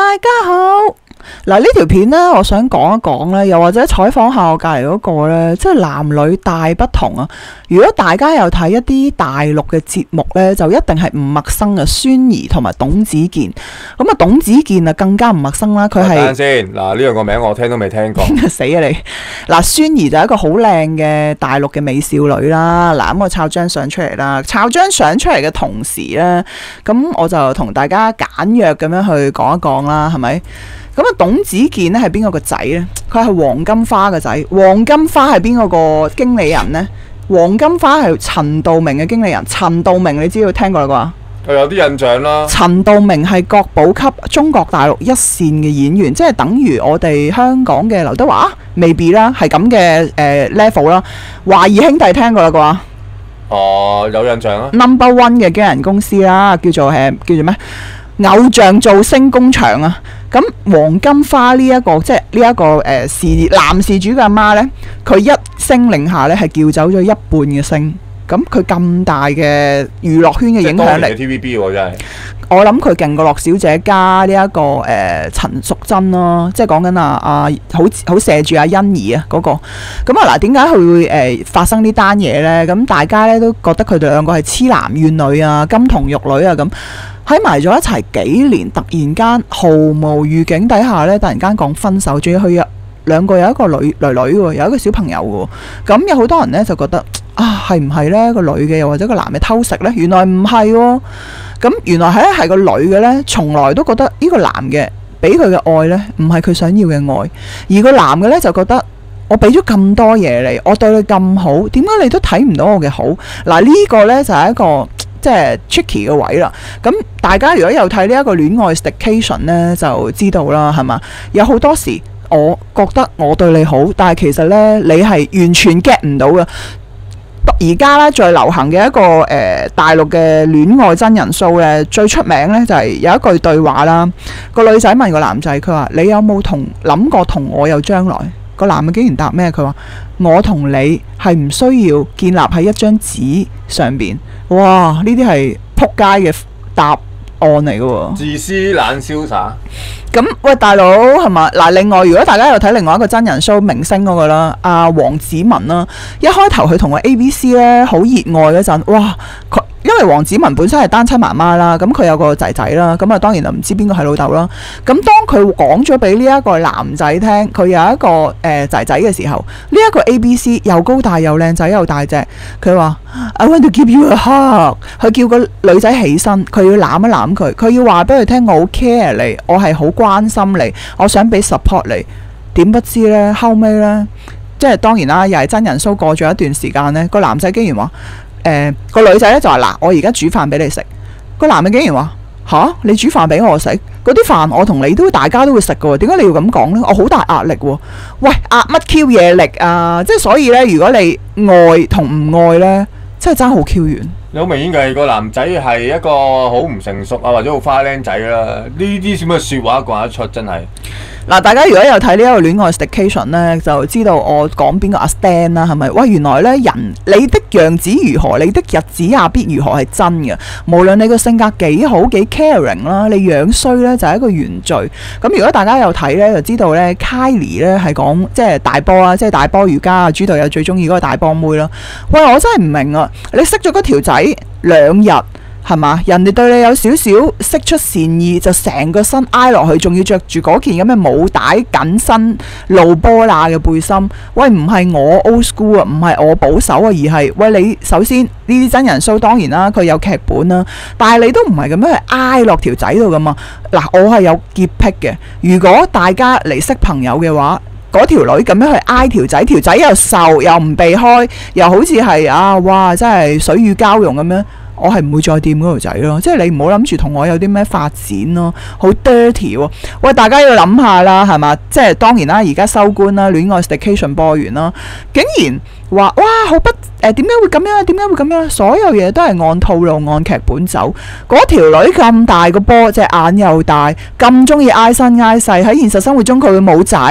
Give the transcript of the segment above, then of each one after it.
大家好。嗱，呢條片呢，我想講一講呢，又或者採訪下我隔離嗰個呢，即係男女大不同啊！如果大家有睇一啲大陸嘅節目呢，就一定係唔陌生嘅，孫怡同埋董子健。咁啊，董子健啊更加唔陌生啦，佢係等陣先，嗱呢兩個名我聽都未聽過。 死啊你！嗱，孫怡就係一個好靚嘅大陸嘅美少女啦。嗱，咁我抄張相出嚟啦，抄張相出嚟嘅同時呢，咁我就同大家簡約咁樣去講一講啦，係咪？咁啊，董子健咧係邊個個仔呢？佢係黃金花嘅仔。黃金花係邊個個經理人呢？黃金花係陳道明嘅經理人。陳道明你知道聽過啦啩？ 我有啲印象啦。陳道明係國寶級中國大陸一線嘅演員，即係等於我哋香港嘅劉德華，未必啦，係咁嘅level 啦。華誼兄弟聽過啦啩？ 哦，有印象啊。 Number One 嘅經紀人公司啦，叫做咩？偶像造星工場啊！咁黃金花呢、這、一個即係呢一個男事主嘅阿媽呢，佢一聲令下呢係叫走咗一半嘅星。咁佢咁大嘅娛樂圈嘅影響力 ，TVB 喎真係。 我諗佢勁過樂小姐加呢、這、一個陳淑貞咯，即係講緊好射住阿欣宜啊嗰個。咁啊嗱，點解佢會發生呢單嘢呢？咁大家呢都覺得佢哋兩個係痴男怨女啊、金童玉女啊咁。喺埋咗一齊幾年，突然間毫無預警底下咧，突然間講分手，仲要佢兩個有一個女喎，有一個小朋友喎。咁有好多人咧就覺得啊，係唔係咧個女嘅，又或者個男嘅偷食咧？原來唔係喎。咁原來係個女嘅咧，從來都覺得呢個男嘅俾佢嘅愛咧，唔係佢想要嘅愛，而個男嘅咧就覺得我俾咗咁多嘢你，我對你咁好，點解你都睇唔到我嘅好？嗱，呢個咧就係一個即係 tricky 嘅位啦。咁大家如果有睇呢一個戀愛 staycation 呢，就知道啦，係嘛？有好多時我覺得我對你好，但係其實呢，你係完全 get 唔到嘅。而家呢，最流行嘅一個大陸嘅戀愛真人 show 呢，最出名呢就係有一句對話啦。個女仔問個男仔，佢話：你有冇諗過同我有將來？個男嘅竟然答咩？佢話：我同你係唔需要建立喺一張紙上邊。哇！呢啲係撲街嘅答案嚟嘅喎。 自私懶瀟灑。 咁喂，大佬係嘛？嗱，另外如果大家有睇另外一個真人 show 明星嗰個啦，阿黃子文啦，一開頭佢同個 ABC 咧好熱愛嗰陣，哇！因為黃子文本身係單親媽媽啦，咁佢有個仔仔啦，咁啊當然就唔知邊個係老豆啦。咁當佢講咗俾呢一個男仔聽，佢有一個仔仔嘅時候，呢一個 ABC 又高大又靚仔又大隻，佢話 I want to give you a hug， 佢叫個女仔起身，佢要攬一攬佢，佢要話俾佢聽我好 care 你，我係好關心你，我想俾 support 你。點不知呢？後尾呢，即係當然啦，又係真人 show 過咗一段時間呢，個男仔竟然話。個女仔咧就話嗱，我而家煮飯俾你食。個男嘅竟然話吓，你煮飯俾我食，嗰啲飯我同你大家都會食嘅喎，點解你要咁講呢？我好大壓力喎。喂，壓乜 Q 嘢力啊？即係所以呢，如果你愛同唔愛呢，真係爭好 Q 遠。 你好明顯嘅個男仔係一個好唔成熟啊，或者好花僆仔啦。呢啲咁嘅説話講得出，真係。嗱，大家如果有睇呢一個戀愛 staycation 呢，就知道我講邊個阿 Stan 啦，係咪？喂，原來呢，人你的樣子如何，你的日子也必如何係真嘅。無論你個性格幾好幾 caring 啦，你樣衰呢就係一個原罪。咁如果大家有睇呢，就知道呢 Kylie 呢係講即係大波啊，即係大波瑜伽啊，朱導友最中意嗰個大波妹啦。喂，我真係唔明啊！你識咗嗰條仔2日。係嘛？人哋對你有少少釋出善意，就成個身挨落去，仲要着住嗰件咁嘅冇帶緊身露波乸嘅背心。喂，唔係我 old school 啊，唔係我保守啊，而係喂你首先呢啲真人 show 當然啦，佢有劇本啦，但係你都唔係咁樣去挨落條仔度噶嘛。嗱，我係有潔癖嘅。如果大家嚟識朋友嘅話，嗰條女咁樣去挨條仔，條仔又瘦又唔避開，又好似係啊哇，真係水乳交融咁樣。我係唔會再掂嗰條仔咯，即係你唔好諗住同我有啲咩發展咯，好 dirty 喎。喂，大家要諗下啦，係嘛？即係當然啦，而家收官啦，戀愛 staycation 播完啦，竟然話哇好不點解會咁樣？點解會咁樣？所有嘢都係按套路按劇本走。嗰條女咁大個波，隻眼又大，咁中意挨身挨細，喺現實生活中佢會冇仔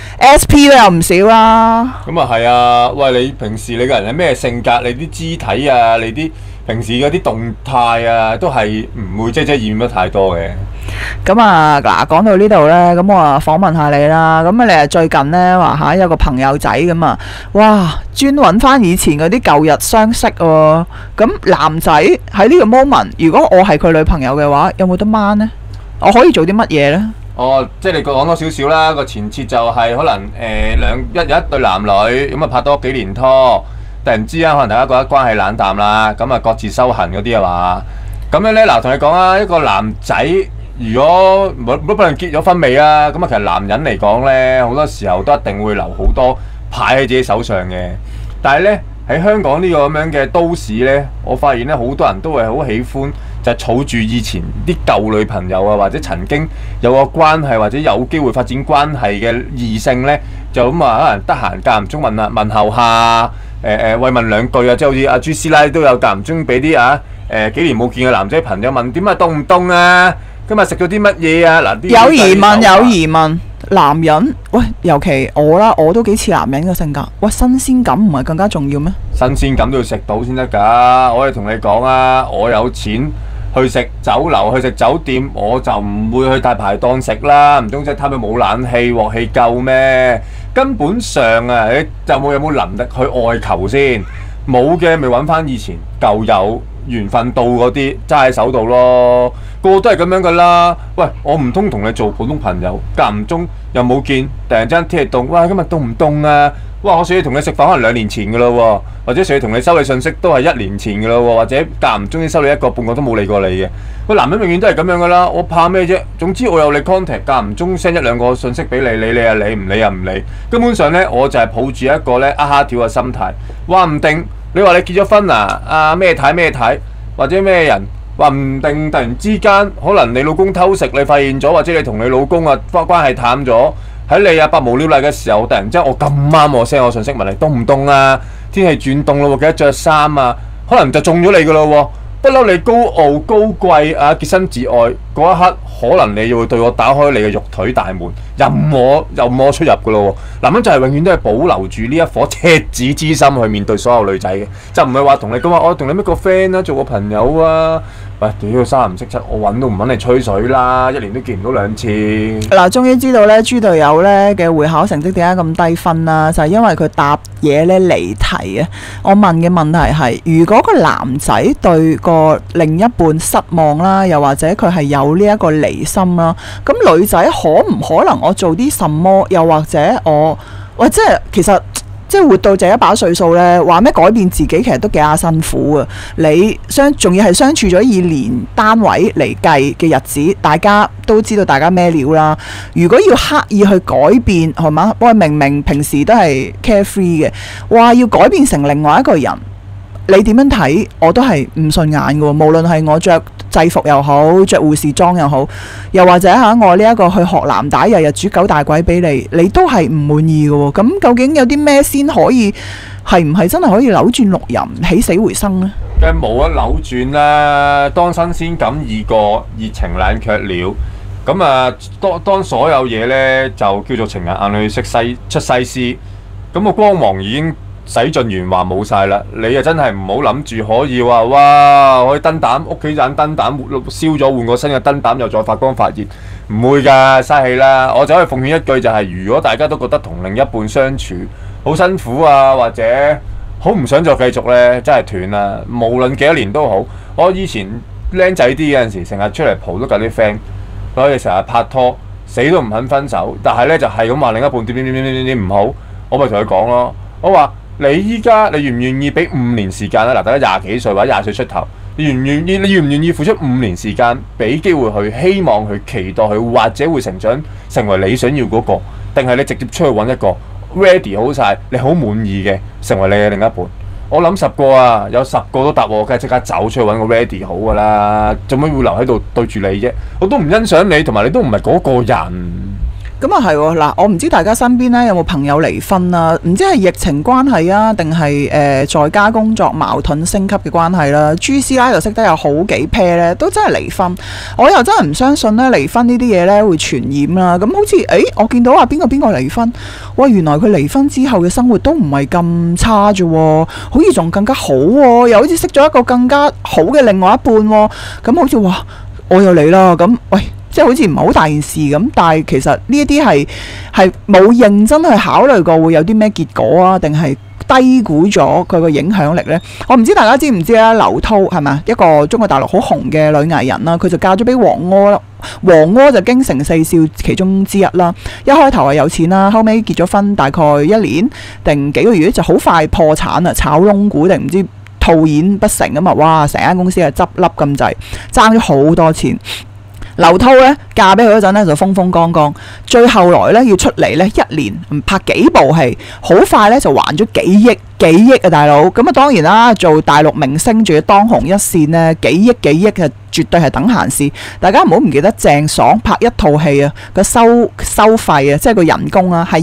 SP 都有唔少啦。 咁啊係啊，喂，你平時你個人係咩性格？你啲肢體啊，你啲平時嗰啲動態啊，都係唔會遮遮掩得太多嘅。 咁啊嗱，講到呢度呢，咁我啊訪問下你啦。咁啊，你係最近呢話嚇有個朋友仔咁啊，哇，專揾翻以前嗰啲舊日相識喎。咁男仔喺呢個 moment，如果我係佢女朋友嘅話，有冇得掹呢？我可以做啲乜嘢呢？ 哦，即係你講多少少啦。個前設就係可能有一對男女咁啊拍多幾年拖，突然之間可能大家覺得關係冷淡啦，咁啊各自修行嗰啲係嘛？咁樣呢，嗱，同你講啊，一個男仔如果不論結咗婚未啊，咁啊其實男人嚟講呢，好多時候都一定會留好多牌喺自己手上嘅。但係呢，喺香港呢個咁樣嘅都市呢，我發現呢，好多人都會好喜歡就係儲住以前啲舊女朋友啊，或者曾經有個關係或者有機會發展關係嘅異性呢，就咁啊可能得閒間唔中問候下，慰問兩句啊，即係好似阿朱師奶都有間唔中俾啲幾年冇見嘅男仔朋友問點啊，凍唔凍啊？今日食咗啲乜嘢啊？嗱， 有疑問，有疑問。男人喂，尤其我啦，我都幾似男人嘅性格。喂，新鮮感唔係更加重要咩？ 新鮮感都要食到先得㗎。我哋同你講啊，我有錢去食酒樓、去食酒店，我就唔會去大排檔食啦。唔通即係貪佢冇冷氣、鑊氣夠咩？根本上啊，你有冇能力去外求先？冇嘅，咪揾翻以前舊友緣分到嗰啲揸喺手度咯。個個都係咁樣噶啦。喂，我唔通同你做普通朋友，間唔中又冇見，突然之間天氣凍，哇！今日凍唔凍啊？哇！我上次同你食飯可能2年前噶啦喎，或者上次同你收你信息都係1年前噶啦喎，或者間唔中先收你一個半個都冇理過你嘅。個男人永遠都係咁樣噶啦，我怕咩啫？總之我有你 contact，間唔中 send 1兩個信息俾你，理啊理，唔理啊唔理。根本上呢，我就係抱住一個呢蝦條嘅心態，話唔定你話你結咗婚啊，咩太，或者咩人？話唔定突然之間，可能你老公偷食，你發現咗，或者你同你老公關係淡咗，喺你百無聊賴嘅時候，突然之間我咁啱我 send 我信息問你凍唔凍啊？天氣轉凍咯喎，記得着衫啊，可能就中咗你噶咯喎。不嬲你高傲高貴啊，潔身自愛嗰一刻，可能你就會對我打開你嘅肉腿大門，任我出入噶咯喎。男人就係永遠都係保留住呢一顆赤子之心去面對所有女仔嘅，就唔係話同你講話我同你咩個 friend 啊，做個朋友啊。喂，屌三唔識七，我揾都唔揾你吹水啦，1年都見唔到2次。 嗱，終於知道咧，豬隊友咧嘅會考成績點解咁低分啦？就係因為佢答嘢咧離題啊！我問嘅問題係：如果個男仔對個另一半失望啦，又或者佢係有呢一個離心啦，咁女仔可唔可能我做啲什麼？又或者或者其實？即係活到這一把歲數呢，話咩改變自己其實都幾下辛苦啊！你仲要係相處咗以年單位嚟計嘅日子，大家都知道大家咩料啦。如果要刻意去改變，係嘛？喂，明明平時都係 carefree 嘅，話要改變成另外一個人，你點樣睇我都係唔順眼嘅喎。無論係我着制服又好，着護士裝又好，又或者我呢一個去學藍帶，日日煮9大簋俾你，你都係唔滿意嘅喎。咁究竟有啲咩先可以係唔係真係可以扭轉六壬，起死回生呢？ 梗係冇得扭轉啦！當新鮮感已過，熱情冷卻了。咁啊，當所有嘢呢，就叫做情人眼裏出西施，咁個光芒已經洗盡鉛華冇晒啦，你啊真係唔好諗住可以話哇，可以燈膽屋企盞燈膽燒咗換個新嘅燈膽又再發光發熱，唔會㗎，嘥氣啦！我就可以奉勸一句就係，如果大家都覺得同另一半相處好辛苦啊，或者好唔想再繼續呢，真係斷啦！無論幾多年都好，我以前僆仔啲嗰陣時，成日出嚟蒲都緊啲 friend，所以成日拍拖死都唔肯分手，但係呢，就係咁話另一半點唔好，我咪同佢講咯，我話。你依家你願唔願意俾5年時間咧？嗱，大家20幾歲或者20歲出頭，你願唔願意付出5年時間，俾機會去，希望去期待佢，或者會成長成為你想要嗰個，定係你直接出去揾一個 ready 好晒，你好滿意嘅，成為你嘅另一半？我諗10個啊，有10個都答我，梗係即刻走出去揾個 ready 好噶啦，做乜會留喺度對住你啫？我都唔欣賞你，同埋你都唔係嗰個人。 咁啊係喎，嗱，我唔知大家身邊咧有冇朋友離婚啊？唔知係疫情關係啊，定係在家工作矛盾升級嘅關係啦。朱師奶就識得有好幾 pair 咧，都真係離婚。我又真係唔相信咧離婚呢啲嘢咧會傳染啦。咁好似我見到話邊個離婚，喂，原來佢離婚之後嘅生活都唔係咁差啫，好似仲更加好喎，又好似識咗一個更加好嘅另外一半喎。咁好似話我又嚟啦，咁喂。 即係好似唔係好大件事咁，但係其實呢一啲係冇認真去考慮過會有啲咩結果啊，定係低估咗佢個影響力呢？我唔知大家知唔知啊？劉濤係咪一個中國大陸好紅嘅女藝人啦？佢就嫁咗俾黃柯啦。黃柯就京城四少其中之一啦。一開頭係有錢啦，後尾結咗婚大概1年定幾個月就好快破產啊！炒窿股定唔知套現不成咁啊！哇！成間公司係執笠咁滯，爭咗好多錢。劉濤咧嫁俾佢嗰陣咧就風風光光，最後來咧要出嚟咧1年唔拍幾部戲，好快咧就還咗幾億啊大佬！咁啊當然啦，做大陸明星仲要當紅一線呢，幾億嘅絕對係等閒事。大家唔好唔記得鄭爽拍一套戲啊個收費啊，即係個人工啊係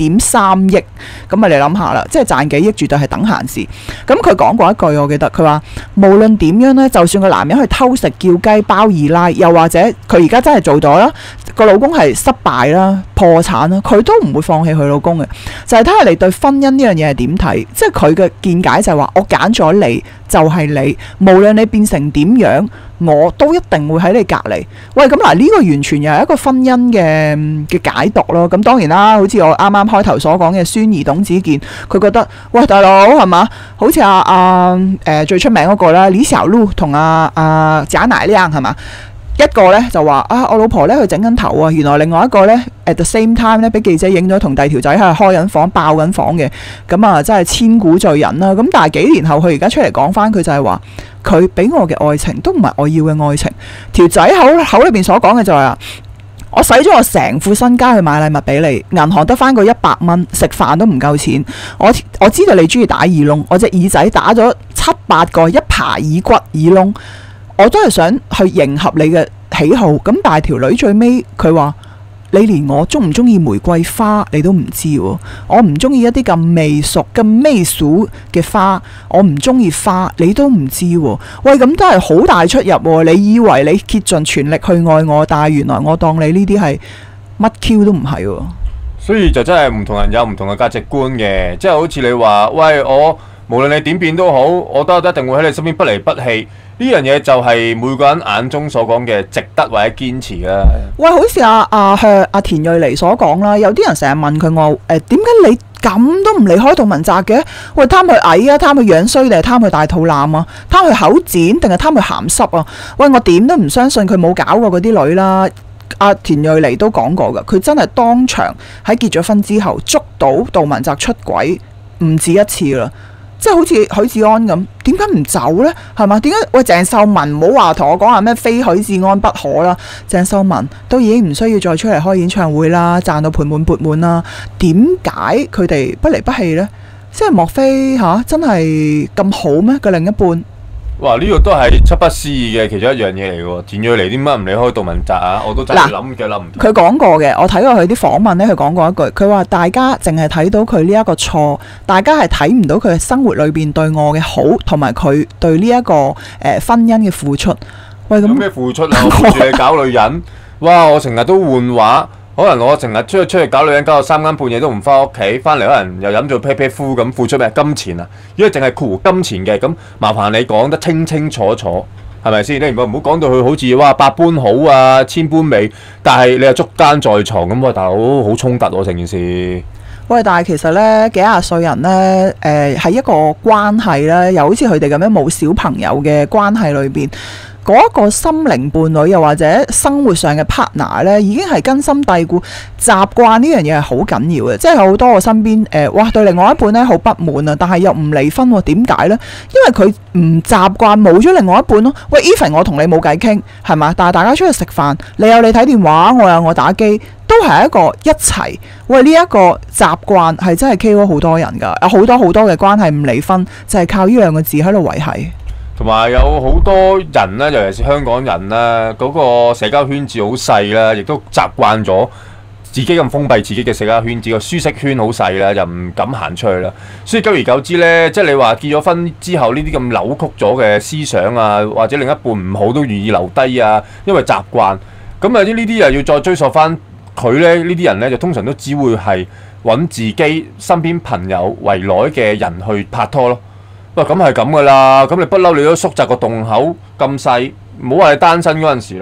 2.3億，咁啊你諗下啦，即係賺幾億絕對係等閒事。咁佢講過一句，我記得佢話無論點樣呢，就算個男人去偷食叫雞包二奶，又或者佢而家真係做咗啦，個老公係失敗啦、破產啦，佢都唔會放棄佢老公嘅。就係睇下你對婚姻呢樣嘢係點睇，即係佢嘅見解就係話：我揀咗你就係你，無論你變成點樣，我都一定會喺你隔離。喂，咁嗱呢個完全又係一個婚姻嘅解讀咯。咁當然啦，好似我啱啱開頭所講嘅孫怡董子健，佢覺得喂大佬係嘛？好似最出名嗰個啦，李小璐同賈乃亮係嘛？一個咧就話我老婆咧去整緊頭啊，原來另外一個咧 at the same time 咧俾記者影咗同第二條仔係開緊房爆緊房嘅，咁啊真係千古罪人啦。咁但係幾年後佢而家出嚟講翻，佢就係話佢俾我嘅愛情都唔係我要嘅愛情。條仔口裏邊所講嘅就係我使咗我成副身家去買禮物俾你，銀行得翻個100蚊，食飯都唔夠錢。我知道你中意打耳窿，我隻耳仔打咗7-8個一排耳骨耳窿。我都係想去迎合你嘅喜好，咁但係條女最尾佢話你連我中唔中意玫瑰花你都唔知喎，我唔中意一啲咁未熟咁媚俗嘅花，我唔中意花你都唔知喎。喂，咁都係好大出入喎。你以為你竭盡全力去愛我，但係原來我當你呢啲係乜 Q 都唔係喎。 所以就真係唔同人有唔同嘅價值觀嘅，即係好似你話喂，我無論你點變都好，我都一定會喺你身邊不離不棄。呢樣嘢就係每個人眼中所講嘅值得或者堅持啦。喂， 好似阿田蕊妮所講啦，有啲人成日問佢我點解你咁都唔離開杜汶澤嘅？喂，貪佢矮啊，貪佢樣衰定係貪佢大肚腩啊？貪佢口賤定係貪佢鹹濕啊？喂，我點都唔相信佢冇搞過嗰啲女啦。阿田蕊妮都講過㗎，佢真係當場喺結咗婚之後捉到杜汶澤出軌唔止一次啦。即係好似許志安咁，點解唔走呢？係嘛？點解？喂，鄭秀文唔好話同我講話咩非許志安不可啦！鄭秀文都已經唔需要再出嚟開演唱會啦，賺到盆滿缽滿啦。點解佢哋不離不棄呢？即係莫非真係咁好咩？個另一半？ 哇！呢個都係七不思議嘅其中一樣嘢嚟喎。田蕊妮點解唔離開杜汶澤啊？我都真係諗嘅諗唔到。佢講過嘅，我睇過佢啲訪問咧，佢講過一句，佢話大家淨係睇到佢呢一個錯，大家係睇唔到佢生活裏邊對我嘅好，同埋佢對呢一個婚姻嘅付出。喂，咁有咩付出啊？我扶住你搞女人，哇！我成日都換話。可能我成日出去搞女人，搞到3更半夜都唔翻屋企，翻嚟可能又飲咗啤啤夫咁，付出咩金錢啊？如果淨係括金錢嘅，咁麻煩你講得清清楚楚，係咪先？你唔好講到佢好似哇百般好啊，千般美，但係你又捉奸在床咁，大佬好衝突喎成件事。 喂，但係其實咧幾廿歲人咧，喺一個關係咧，又好似佢哋咁樣冇小朋友嘅關係裏邊。嗰一個心靈伴侶又或者生活上嘅 partner 咧，已經係根深蒂固，習慣呢樣嘢係好緊要嘅。即係好多我身邊哇對另外一半咧好不滿啊，但係又唔離婚喎？點解呢？因為佢唔習慣冇咗另外一半咯。喂 even 我同你冇偈傾係嘛？但係大家出去食飯，你有你睇電話，我有我打機，都係一個一齊。喂，呢一個習慣係真係 KO 好多人㗎，有好多嘅關係唔離婚，就係靠呢兩個字喺度維繫。 同埋有好多人咧，尤其是香港人咧，嗰個社交圈子好細啦，亦都習慣咗自己咁封閉自己嘅社交圈子，個舒適圈好細啦，就唔敢行出去啦。所以久而久之咧，即係你話結咗婚之後呢啲咁扭曲咗嘅思想啊，或者另一半唔好都願意留低啊，因為習慣。咁啊呢啲又要再追溯翻佢咧，呢啲人咧就通常都只會係揾自己身邊朋友為內嘅人去拍拖咯。喂，咁係咁噶啦，咁你不嬲你都縮窄個洞口咁細，唔好話你單身嗰陣時啦。咁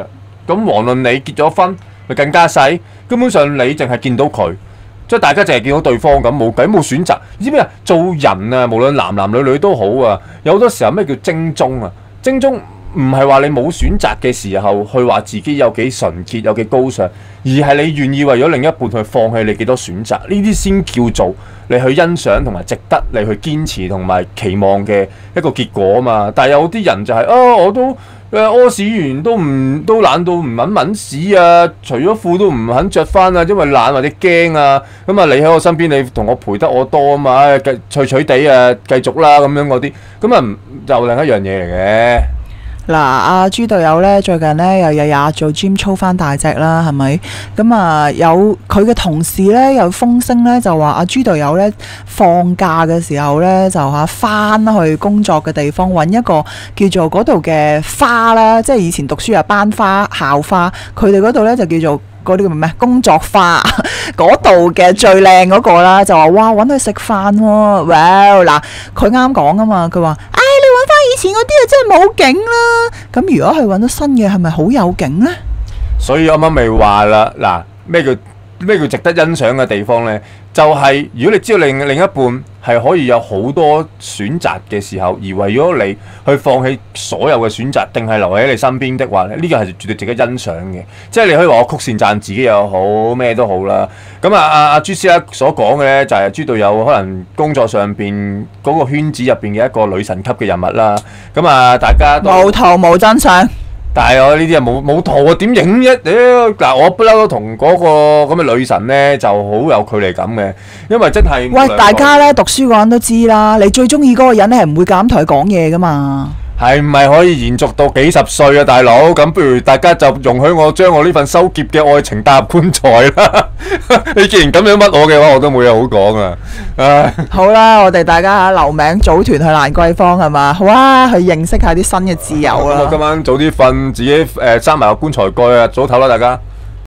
咁遑論你結咗婚，咪更加細。根本上你淨係見到佢，即係大家淨係見到對方咁，冇計冇選擇。你知唔知啊？做人啊，無論男女女都好啊，有好多時候咩叫精忠啊？精忠唔係話你冇選擇嘅時候去話自己有幾純潔有幾高尚，而係你願意為咗另一半去放棄你幾多選擇，呢啲先叫做你去欣賞同埋值得你去堅持同埋期望嘅一個結果啊嘛。但係有啲人就係、我都屙屎完都懶到唔肯抆屎啊，除咗褲都唔肯着翻啊，因為懶或者驚啊。咁啊，你喺我身邊，你同我陪得我多啊嘛，脆脆地啊，繼續啦咁樣嗰啲，咁啊就另一樣嘢嚟嘅。 嗱，阿豬隊友咧最近咧又日日做 gym 操翻大隻啦，係咪？咁啊有佢嘅同事咧有風聲咧就話阿豬隊友咧放假嘅時候咧就翻去工作嘅地方揾一個叫做嗰度嘅花啦，即係以前讀書啊班花校花，佢哋嗰度咧就叫做嗰啲叫咩工作花嗰度嘅最靚嗰個啦，就話哇揾佢食飯喎，哇嗱佢啱講啊嘛，佢話揾翻以前嗰啲啊，真係冇景啦。咁如果係揾到新嘅，係咪好有景呢？ 所以啱啱咪話啦，嗱咩叫值得欣賞嘅地方呢？就係、如果你知道另一半係可以有好多選擇嘅時候，而為咗你去放棄所有嘅選擇，定係留喺你身邊的話咧，呢個係絕對值得欣賞嘅。即係你可以話我曲線讚自己又好，咩都好啦。咁阿朱師奶所講嘅呢，就係豬隊友可能工作上邊嗰個圈子入邊嘅一個女神級嘅人物啦。咁啊，大家都冇圖冇真相。 但係我呢啲啊冇圖啊，點影啫？嗱，我不嬲都同嗰個咁嘅女神呢就好有距離感嘅，因為真係喂，大家呢讀書嗰人都知啦，你最中意嗰個人咧係唔會咁同佢講嘢噶嘛。 係唔係可以延續到幾十歲啊，大佬？咁不如大家就容許我將我呢份收結嘅愛情搭入棺材啦。你既然咁樣屈我嘅話，我都冇嘢好講啊。唉， 好啦，我哋大家留名組團去蘭桂坊係嘛？好啊，去認識下啲新嘅自由啦。 咁我今晚早啲瞓，自己閂埋個棺材蓋啊，早唞啦，大家。